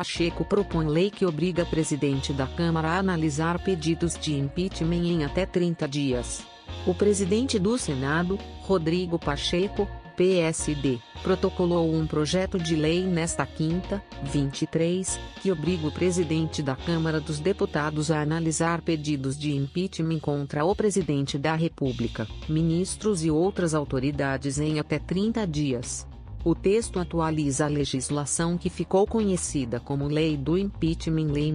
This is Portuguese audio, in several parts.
Pacheco propõe lei que obriga presidente da Câmara a analisar pedidos de impeachment em até 30 dias. O presidente do Senado, Rodrigo Pacheco, PSD, protocolou um projeto de lei nesta quinta, 23, que obriga o presidente da Câmara dos Deputados a analisar pedidos de impeachment contra o presidente da República, ministros e outras autoridades em até 30 dias. O texto atualiza a legislação que ficou conhecida como Lei do Impeachment Lei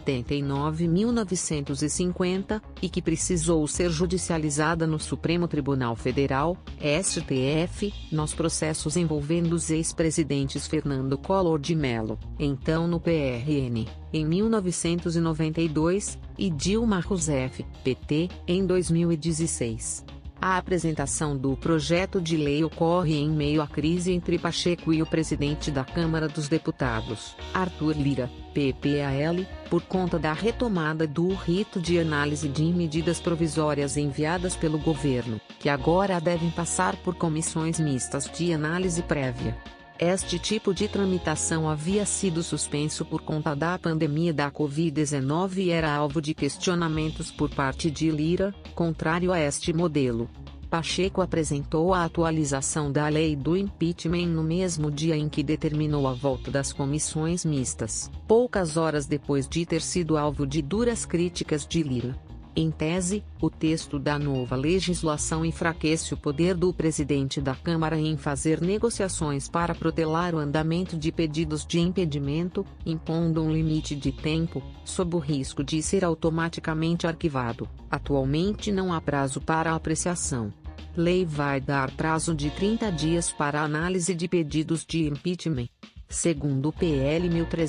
1079-1950, e que precisou ser judicializada no Supremo Tribunal Federal, STF, nos processos envolvendo os ex-presidentes Fernando Collor de Mello, então no PRN, em 1992, e Dilma Rousseff, PT, em 2016. A apresentação do projeto de lei ocorre em meio à crise entre Pacheco e o presidente da Câmara dos Deputados, Arthur Lira, PPAL, por conta da retomada do rito de análise de medidas provisórias enviadas pelo governo, que agora devem passar por comissões mistas de análise prévia. Este tipo de tramitação havia sido suspenso por conta da pandemia da Covid-19 e era alvo de questionamentos por parte de Lira, contrário a este modelo. Pacheco apresentou a atualização da lei do impeachment no mesmo dia em que determinou a volta das comissões mistas, poucas horas depois de ter sido alvo de duras críticas de Lira. Em tese, o texto da nova legislação enfraquece o poder do presidente da Câmara em fazer negociações para protelar o andamento de pedidos de impedimento, impondo um limite de tempo, sob o risco de ser automaticamente arquivado. Atualmente não há prazo para apreciação. Lei vai dar prazo de 30 dias para a análise de pedidos de impeachment. Segundo o PL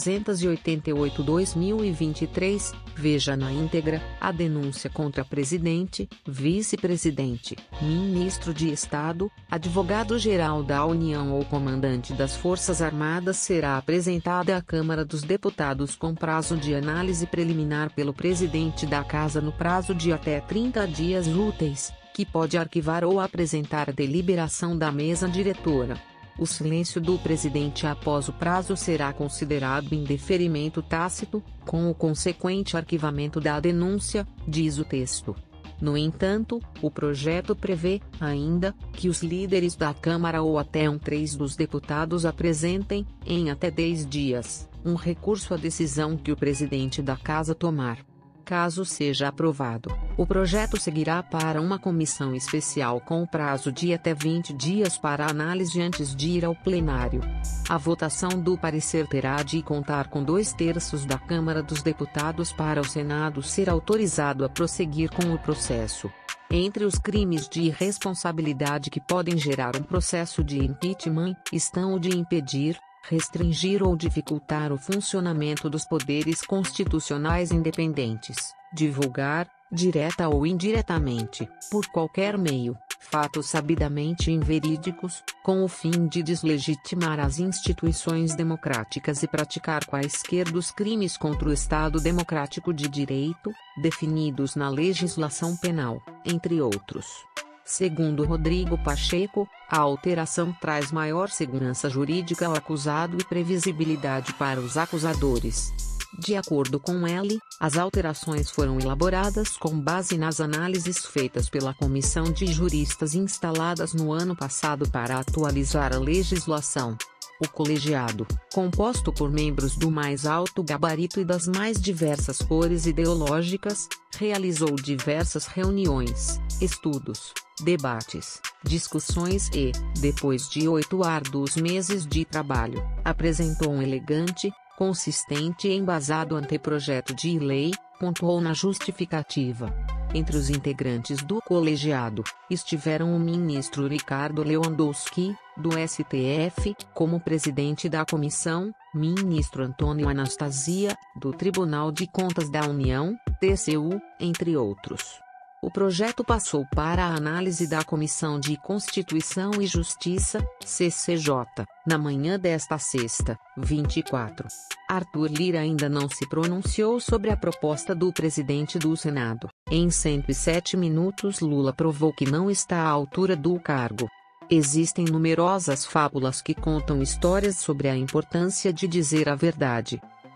1388/2023, veja na íntegra, a denúncia contra presidente, vice-presidente, ministro de Estado, advogado-geral da União ou comandante das Forças Armadas será apresentada à Câmara dos Deputados com prazo de análise preliminar pelo presidente da Casa no prazo de até 30 dias úteis, que pode arquivar ou apresentar a deliberação da mesa diretora. O silêncio do presidente após o prazo será considerado indeferimento tácito, com o consequente arquivamento da denúncia, diz o texto. No entanto, o projeto prevê, ainda, que os líderes da Câmara ou até 1/3 dos deputados apresentem, em até 10 dias, um recurso à decisão que o presidente da Casa tomar. Caso seja aprovado, o projeto seguirá para uma comissão especial com o prazo de até 20 dias para análise antes de ir ao plenário. A votação do parecer terá de contar com 2/3 da Câmara dos Deputados para o Senado ser autorizado a prosseguir com o processo. Entre os crimes de irresponsabilidade que podem gerar um processo de impeachment, estão o de impedir, restringir ou dificultar o funcionamento dos poderes constitucionais independentes, divulgar, direta ou indiretamente, por qualquer meio, fatos sabidamente inverídicos, com o fim de deslegitimar as instituições democráticas e praticar quaisquer dos crimes contra o Estado Democrático de Direito, definidos na legislação penal, entre outros. Segundo Rodrigo Pacheco, a alteração traz maior segurança jurídica ao acusado e previsibilidade para os acusadores. De acordo com ele, as alterações foram elaboradas com base nas análises feitas pela comissão de juristas instaladas no ano passado para atualizar a legislação. O colegiado, composto por membros do mais alto gabarito e das mais diversas cores ideológicas, realizou diversas reuniões, estudos, debates, discussões e, depois de 8 árduos meses de trabalho, apresentou um elegante, consistente e embasado anteprojeto de lei, pontuou na justificativa. Entre os integrantes do colegiado, estiveram o ministro Ricardo Lewandowski, do STF, como presidente da comissão, ministro Antônio Anastasia, do Tribunal de Contas da União, TCU, entre outros. O projeto passou para a análise da Comissão de Constituição e Justiça, CCJ, na manhã desta sexta, 24. Arthur Lira ainda não se pronunciou sobre a proposta do presidente do Senado. Em 107 minutos Lula provou que não está à altura do cargo. Existem numerosas fábulas que contam histórias sobre a importância de dizer a verdade.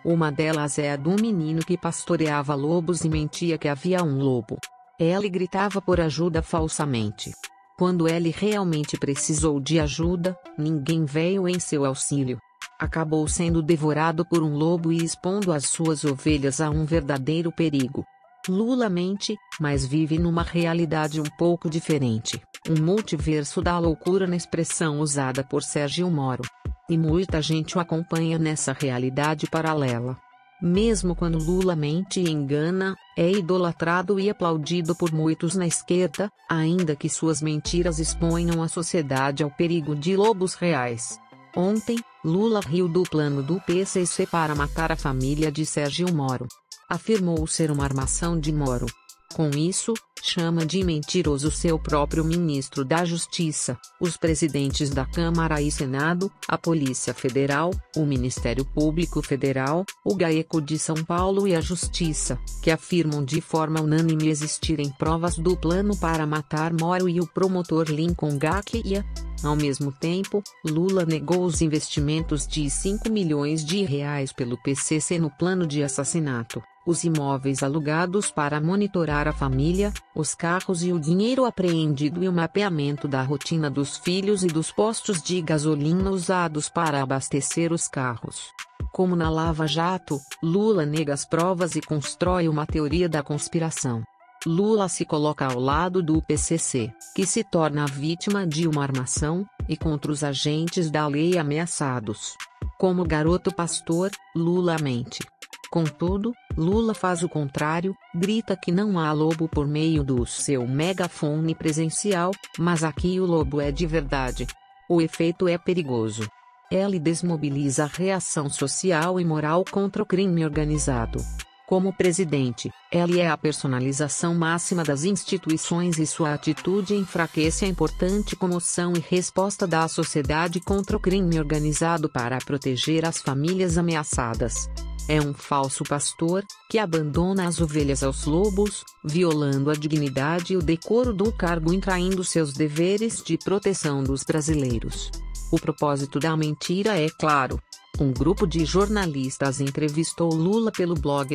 Uma delas é a do menino que pastoreava lobos e mentia que havia um lobo. Ellie gritava por ajuda falsamente. Quando Ellie realmente precisou de ajuda, ninguém veio em seu auxílio. Acabou sendo devorado por um lobo e expondo as suas ovelhas a um verdadeiro perigo. Lula mente, mas vive numa realidade um pouco diferente, um multiverso da loucura na expressão usada por Sérgio Moro. E muita gente o acompanha nessa realidade paralela. Mesmo quando Lula mente e engana, é idolatrado e aplaudido por muitos na esquerda, ainda que suas mentiras exponham a sociedade ao perigo de lobos reais. Ontem, Lula riu do plano do PCC para matar a família de Sérgio Moro. Afirmou ser uma armação de Moro. Com isso, chama de mentiroso seu próprio ministro da Justiça, os presidentes da Câmara e Senado, a Polícia Federal, o Ministério Público Federal, o GAECO de São Paulo e a Justiça, que afirmam de forma unânime existirem provas do plano para matar Moro e o promotor Lincoln Gakia. Ao mesmo tempo, Lula negou os investimentos de 5 milhões de reais pelo PCC no plano de assassinato, os imóveis alugados para monitorar a família, os carros e o dinheiro apreendido e o mapeamento da rotina dos filhos e dos postos de gasolina usados para abastecer os carros. Como na Lava Jato, Lula nega as provas e constrói uma teoria da conspiração. Lula se coloca ao lado do PCC, que se torna vítima de uma armação, e contra os agentes da lei ameaçados. Como garoto pastor, Lula mente. Contudo, Lula faz o contrário, grita que não há lobo por meio do seu megafone presencial, mas aqui o lobo é de verdade. O efeito é perigoso. Ele desmobiliza a reação social e moral contra o crime organizado. Como presidente, ele é a personalização máxima das instituições e sua atitude enfraquece a importante comoção e resposta da sociedade contra o crime organizado para proteger as famílias ameaçadas. É um falso pastor, que abandona as ovelhas aos lobos, violando a dignidade e o decoro do cargo e traindo seus deveres de proteção dos brasileiros. O propósito da mentira é claro. Um grupo de jornalistas entrevistou Lula pelo blog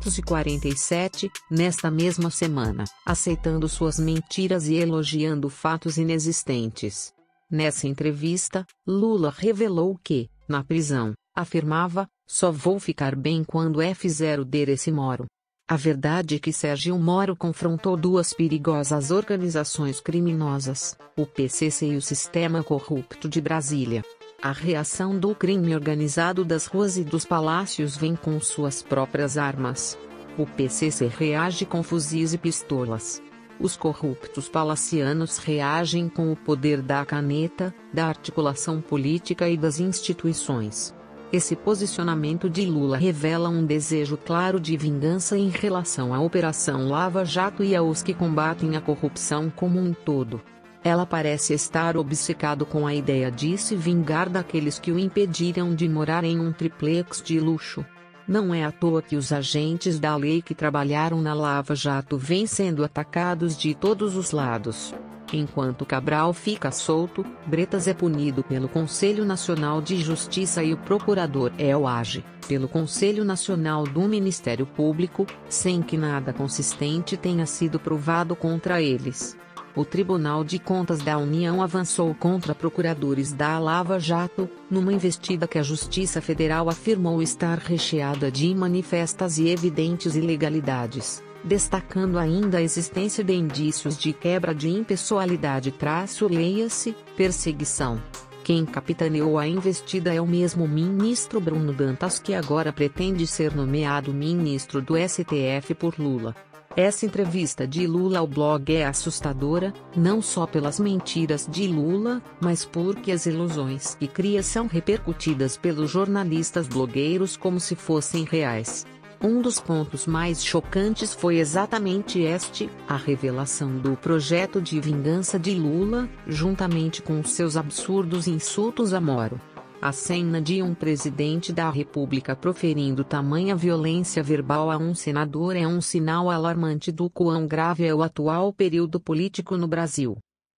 247, nesta mesma semana, aceitando suas mentiras e elogiando fatos inexistentes. Nessa entrevista, Lula revelou que, na prisão, afirmava: "Só vou ficar bem quando fizer o desse Moro." A verdade é que Sérgio Moro confrontou duas perigosas organizações criminosas, o PCC e o sistema corrupto de Brasília. A reação do crime organizado das ruas e dos palácios vem com suas próprias armas. O PCC reage com fuzis e pistolas. Os corruptos palacianos reagem com o poder da caneta, da articulação política e das instituições. Esse posicionamento de Lula revela um desejo claro de vingança em relação à Operação Lava Jato e aos que combatem a corrupção como um todo. Ela parece estar obcecado com a ideia de se vingar daqueles que o impediram de morar em um triplex de luxo. Não é à toa que os agentes da lei que trabalharam na Lava Jato vêm sendo atacados de todos os lados. Enquanto Cabral fica solto, Bretas é punido pelo Conselho Nacional de Justiça e o procurador age pelo Conselho Nacional do Ministério Público, sem que nada consistente tenha sido provado contra eles. O Tribunal de Contas da União avançou contra procuradores da Lava Jato, numa investida que a Justiça Federal afirmou estar recheada de manifestas e evidentes ilegalidades, destacando ainda a existência de indícios de quebra de impessoalidade _leia-se, perseguição. Quem capitaneou a investida é o mesmo ministro Bruno Dantas que agora pretende ser nomeado ministro do STF por Lula. Essa entrevista de Lula ao blog é assustadora, não só pelas mentiras de Lula, mas porque as ilusões que cria são repercutidas pelos jornalistas blogueiros como se fossem reais. Um dos pontos mais chocantes foi exatamente a revelação do projeto de vingança de Lula, juntamente com seus absurdos insultos a Moro. A cena de um presidente da República proferindo tamanha violência verbal a um senador é um sinal alarmante do quão grave é o atual período político no Brasil.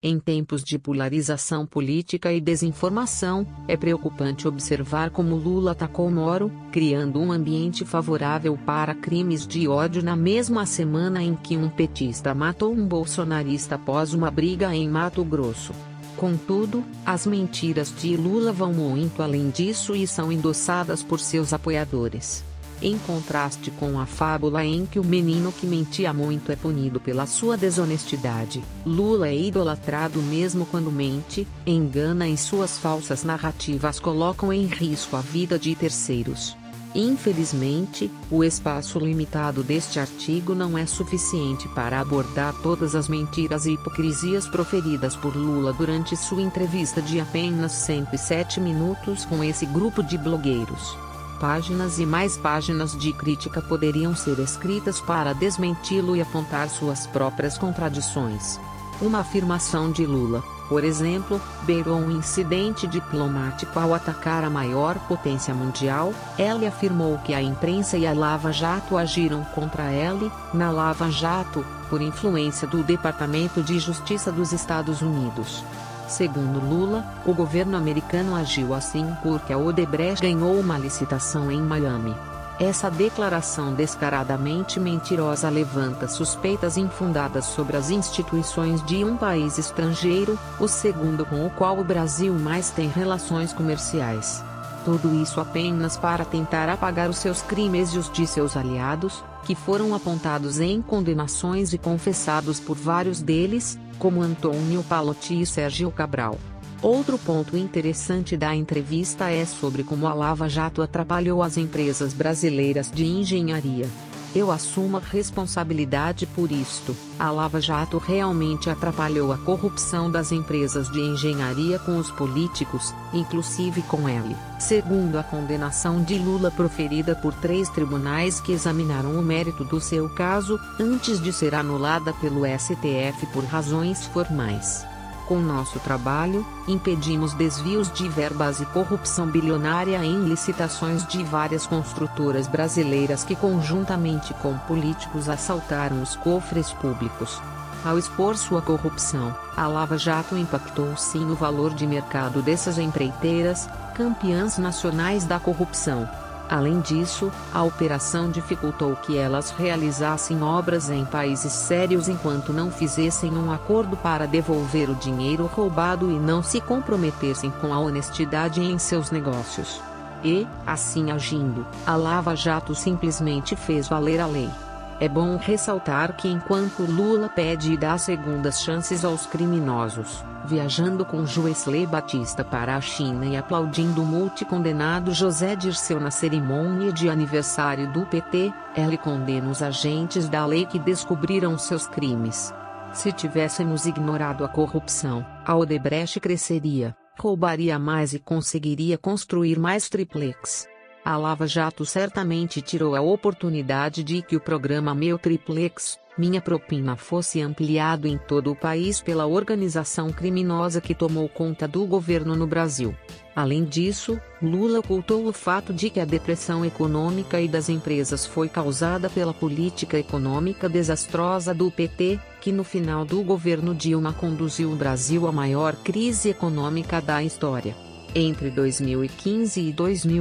Em tempos de polarização política e desinformação, é preocupante observar como Lula atacou Moro, criando um ambiente favorável para crimes de ódio na mesma semana em que um petista matou um bolsonarista após uma briga em Mato Grosso. Contudo, as mentiras de Lula vão muito além disso e são endossadas por seus apoiadores. Em contraste com a fábula em que o menino que mentia muito é punido pela sua desonestidade, Lula é idolatrado mesmo quando mente, engana e suas falsas narrativas colocam em risco a vida de terceiros. Infelizmente, o espaço limitado deste artigo não é suficiente para abordar todas as mentiras e hipocrisias proferidas por Lula durante sua entrevista de apenas 107 minutos com esse grupo de blogueiros. Páginas e mais páginas de crítica poderiam ser escritas para desmenti-lo e apontar suas próprias contradições. Uma afirmação de Lula, por exemplo, beirou um incidente diplomático ao atacar a maior potência mundial. Ele afirmou que a imprensa e a Lava Jato agiram contra ele, na Lava Jato, por influência do Departamento de Justiça dos Estados Unidos. Segundo Lula, o governo americano agiu assim porque a Odebrecht ganhou uma licitação em Miami. Essa declaração descaradamente mentirosa levanta suspeitas infundadas sobre as instituições de um país estrangeiro, o segundo com o qual o Brasil mais tem relações comerciais. Tudo isso apenas para tentar apagar os seus crimes e os de seus aliados, que foram apontados em condenações e confessados por vários deles, como Antônio Palotti e Sérgio Cabral. Outro ponto interessante da entrevista é sobre como a Lava Jato atrapalhou as empresas brasileiras de engenharia. Eu assumo a responsabilidade por isto. A Lava Jato realmente atrapalhou a corrupção das empresas de engenharia com os políticos, inclusive com ele. Segundo a condenação de Lula proferida por 3 tribunais que examinaram o mérito do seu caso, antes de ser anulada pelo STF por razões formais. Com nosso trabalho, impedimos desvios de verbas e corrupção bilionária em licitações de várias construtoras brasileiras que conjuntamente com políticos assaltaram os cofres públicos. Ao expor sua corrupção, a Lava Jato impactou sim o valor de mercado dessas empreiteiras, campeãs nacionais da corrupção. Além disso, a operação dificultou que elas realizassem obras em países sérios enquanto não fizessem um acordo para devolver o dinheiro roubado e não se comprometessem com a honestidade em seus negócios. E, assim agindo, a Lava Jato simplesmente fez valer a lei. É bom ressaltar que enquanto Lula pede e dá segundas chances aos criminosos, viajando com Joesley Batista para a China e aplaudindo o multicondenado José Dirceu na cerimônia de aniversário do PT, ele condena os agentes da lei que descobriram seus crimes. Se tivéssemos ignorado a corrupção, a Odebrecht cresceria, roubaria mais e conseguiria construir mais triplex. A Lava Jato certamente tirou a oportunidade de que o programa Meu Triplex, Minha Propina fosse ampliado em todo o país pela organização criminosa que tomou conta do governo no Brasil. Além disso, Lula ocultou o fato de que a depressão econômica e das empresas foi causada pela política econômica desastrosa do PT, que no final do governo Dilma conduziu o Brasil à maior crise econômica da história. Entre 2015 e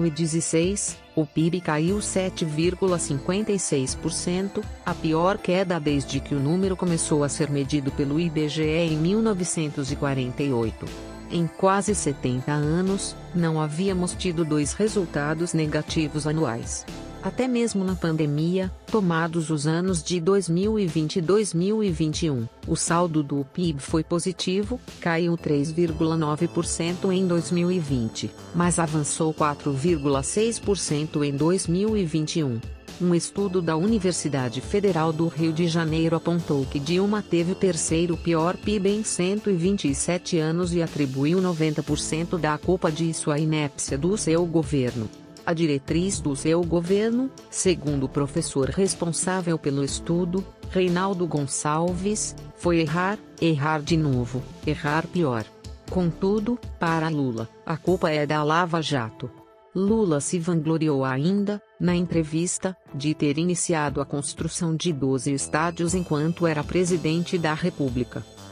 2016, o PIB caiu 7,56%, a pior queda desde que o número começou a ser medido pelo IBGE em 1948. Em quase 70 anos, não havíamos tido 2 resultados negativos anuais. Até mesmo na pandemia, tomados os anos de 2020 e 2021, o saldo do PIB foi positivo, caiu 3,9% em 2020, mas avançou 4,6% em 2021. Um estudo da Universidade Federal do Rio de Janeiro apontou que Dilma teve o terceiro pior PIB em 127 anos e atribuiu 90% da culpa disso à inépcia do seu governo. A diretriz do seu governo, segundo o professor responsável pelo estudo, Reinaldo Gonçalves, foi errar, errar de novo, errar pior. Contudo, para Lula, a culpa é da Lava Jato. Lula se vangloriou ainda, na entrevista, de ter iniciado a construção de 12 estádios enquanto era presidente da República.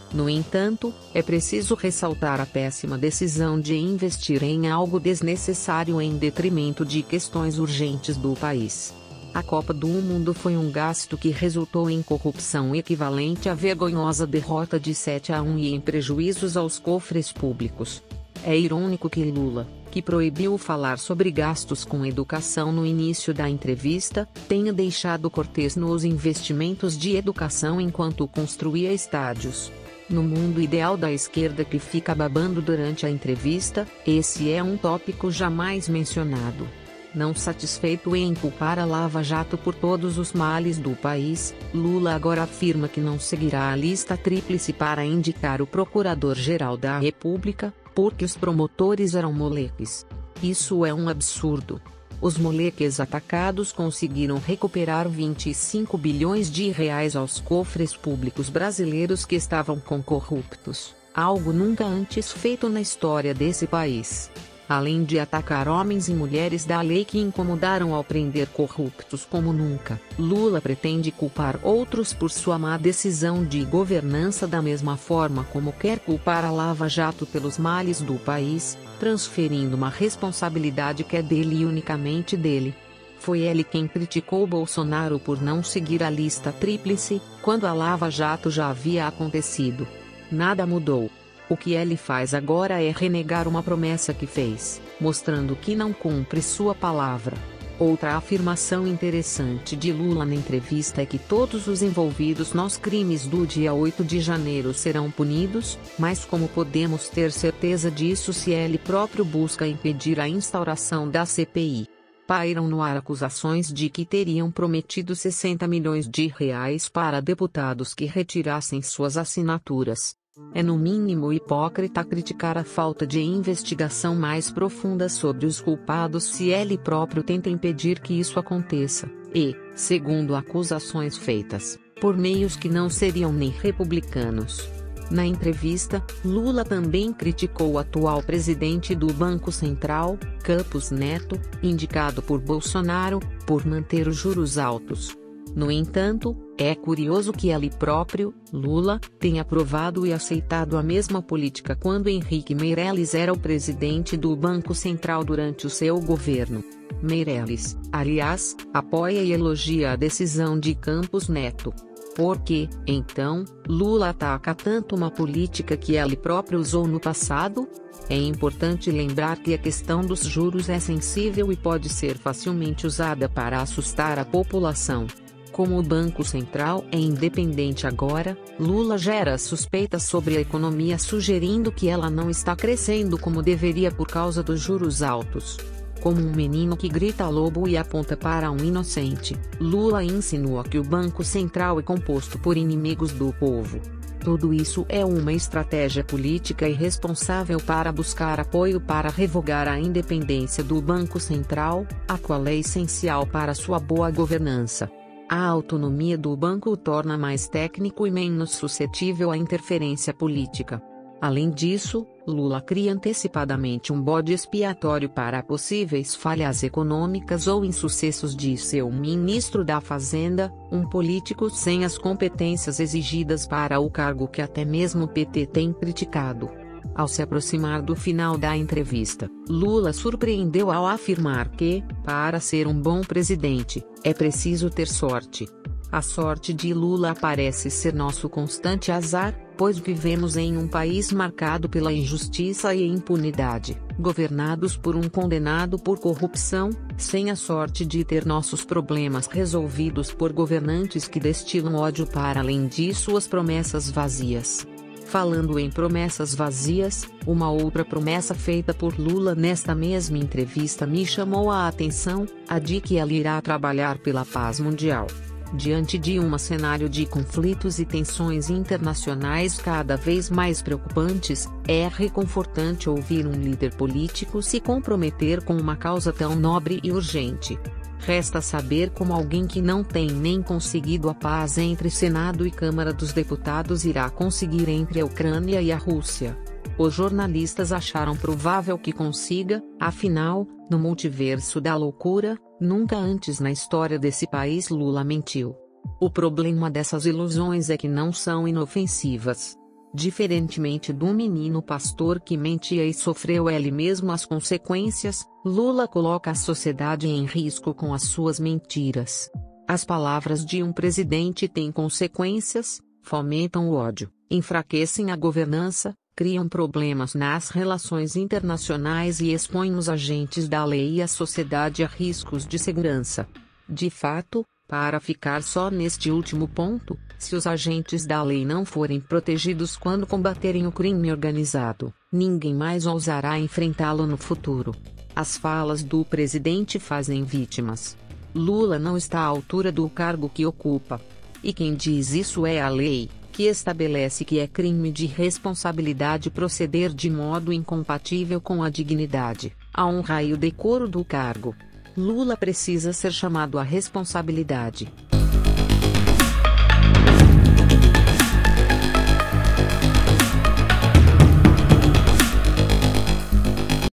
No entanto, é preciso ressaltar a péssima decisão de investir em algo desnecessário em detrimento de questões urgentes do país. A Copa do Mundo foi um gasto que resultou em corrupção equivalente à vergonhosa derrota de 7-1 e em prejuízos aos cofres públicos. É irônico que Lula, que proibiu falar sobre gastos com educação no início da entrevista, tenha deixado Cortes nos investimentos de educação enquanto construía estádios. No mundo ideal da esquerda que fica babando durante a entrevista, esse é um tópico jamais mencionado. Não satisfeito em culpar a Lava Jato por todos os males do país, Lula agora afirma que não seguirá a lista tríplice para indicar o Procurador-Geral da República, porque os promotores eram moleques. Isso é um absurdo. Os moleques atacados conseguiram recuperar 25 bilhões de reais aos cofres públicos brasileiros que estavam com corruptos, algo nunca antes feito na história desse país. Além de atacar homens e mulheres da lei que incomodaram ao prender corruptos como nunca, Lula pretende culpar outros por sua má decisão de governança da mesma forma como quer culpar a Lava Jato pelos males do país, transferindo uma responsabilidade que é dele e unicamente dele. Foi ele quem criticou Bolsonaro por não seguir a lista tríplice, quando a Lava Jato já havia acontecido. Nada mudou. O que ele faz agora é renegar uma promessa que fez, mostrando que não cumpre sua palavra. Outra afirmação interessante de Lula na entrevista é que todos os envolvidos nos crimes do dia 8 de janeiro serão punidos, mas como podemos ter certeza disso se ele próprio busca impedir a instauração da CPI? Pairam no ar acusações de que teriam prometido 60 milhões de reais para deputados que retirassem suas assinaturas. É no mínimo hipócrita criticar a falta de investigação mais profunda sobre os culpados se ele próprio tenta impedir que isso aconteça, e, segundo acusações feitas, por meios que não seriam nem republicanos. Na entrevista, Lula também criticou o atual presidente do Banco Central, Campos Neto, indicado por Bolsonaro, por manter os juros altos. No entanto, é curioso que ele próprio, Lula, tenha aprovado e aceitado a mesma política quando Henrique Meirelles era o presidente do Banco Central durante o seu governo. Meirelles, aliás, apoia e elogia a decisão de Campos Neto. Por que, então, Lula ataca tanto uma política que ele próprio usou no passado? É importante lembrar que a questão dos juros é sensível e pode ser facilmente usada para assustar a população. Como o Banco Central é independente agora, Lula gera suspeitas sobre a economia sugerindo que ela não está crescendo como deveria por causa dos juros altos. Como um menino que grita lobo e aponta para um inocente, Lula insinua que o Banco Central é composto por inimigos do povo. Tudo isso é uma estratégia política irresponsável para buscar apoio para revogar a independência do Banco Central, a qual é essencial para sua boa governança. A autonomia do banco o torna mais técnico e menos suscetível à interferência política. Além disso, Lula cria antecipadamente um bode expiatório para possíveis falhas econômicas ou insucessos de seu ministro da Fazenda, um político sem as competências exigidas para o cargo que até mesmo o PT tem criticado. Ao se aproximar do final da entrevista, Lula surpreendeu ao afirmar que, para ser um bom presidente, é preciso ter sorte. A sorte de Lula parece ser nosso constante azar, pois vivemos em um país marcado pela injustiça e impunidade, governados por um condenado por corrupção, sem a sorte de ter nossos problemas resolvidos por governantes que destilam ódio para além de suas promessas vazias. Falando em promessas vazias, uma outra promessa feita por Lula nesta mesma entrevista me chamou a atenção, a de que ele irá trabalhar pela paz mundial. Diante de um cenário de conflitos e tensões internacionais cada vez mais preocupantes, é reconfortante ouvir um líder político se comprometer com uma causa tão nobre e urgente. Resta saber como alguém que não tem nem conseguido a paz entre Senado e Câmara dos Deputados irá conseguir entre a Ucrânia e a Rússia. Os jornalistas acharam provável que consiga, afinal, no multiverso da loucura, nunca antes na história desse país Lula mentiu. O problema dessas ilusões é que não são inofensivas. Diferentemente do menino pastor que mentia e sofreu ele mesmo as consequências, Lula coloca a sociedade em risco com as suas mentiras. As palavras de um presidente têm consequências, fomentam o ódio, enfraquecem a governança, criam problemas nas relações internacionais e expõem os agentes da lei e a sociedade a riscos de segurança. De fato, para ficar só neste último ponto, se os agentes da lei não forem protegidos quando combaterem o crime organizado, ninguém mais ousará enfrentá-lo no futuro. As falas do presidente fazem vítimas. Lula não está à altura do cargo que ocupa. E quem diz isso é a lei, que estabelece que é crime de responsabilidade proceder de modo incompatível com a dignidade, a honra e o decoro do cargo. Lula precisa ser chamado à responsabilidade.